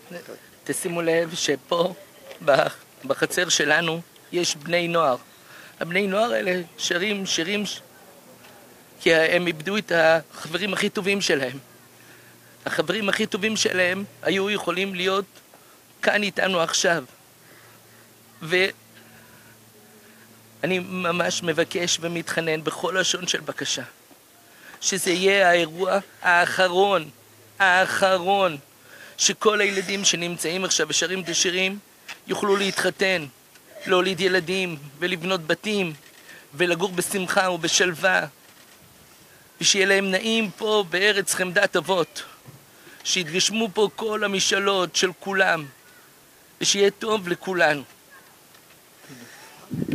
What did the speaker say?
תשימו לב שפה בחצר שלנו יש בני נוער. הבני נוער האלה שרים שירים כי הם איבדו את החברים הכי טובים שלהם. החברים הכי טובים שלהם היו יכולים להיות כאן איתנו עכשיו. ואני ממש מבקש ומתחנן בכל לשון של בקשה, שזה יהיה האירוע האחרון, שכל הילדים שנמצאים עכשיו ושרים את השירים יוכלו להתחתן, להוליד ילדים ולבנות בתים ולגור בשמחה ובשלווה, ושיהיה להם נעים פה בארץ חמדת אבות, שיתגשמו פה כל המשאלות של כולם, ושיהיה טוב לכולנו.